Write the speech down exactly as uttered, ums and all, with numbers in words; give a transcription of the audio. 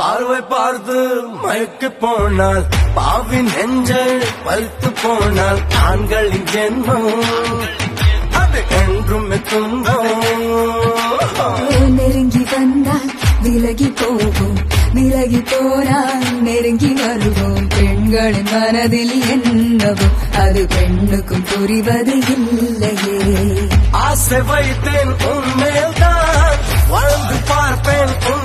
பார்வை பார்த்து மயக்கு போனால் பாவின் நெஞ்சல் பழுத்து போனால் ஆண்களின் ஜென்மம் அது என்றும் துன்பம். நெருங்கி வந்தால் விலகி போவோம், விலகி போனால் நெருங்கி வருவோம். பெண்களின் மனதில் என்னவோ அது பெண்ணுக்கும் புரிவது இல்லையே. ஆசை வைத்தேன் உன்மேல்தான் வாழ்ந்து பார்ப்பேன்.